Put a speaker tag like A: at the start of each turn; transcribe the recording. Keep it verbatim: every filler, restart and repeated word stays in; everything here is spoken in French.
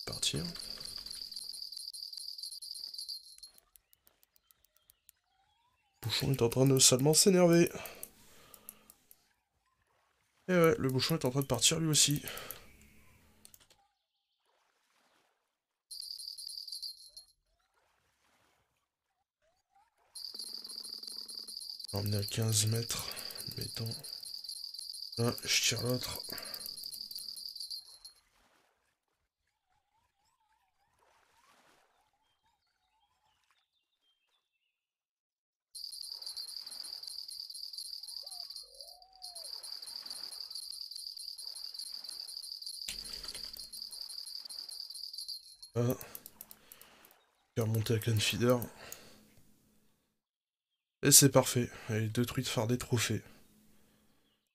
A: Partir. Bouchon est en train de salement s'énerver. Et ouais, le bouchon est en train de partir lui aussi. On va emmener à quinze mètres. Mettons. Là, je tire l'autre. Là. Faire monter la canne feeder. Et c'est parfait. Allez, deux truites fardées trophées.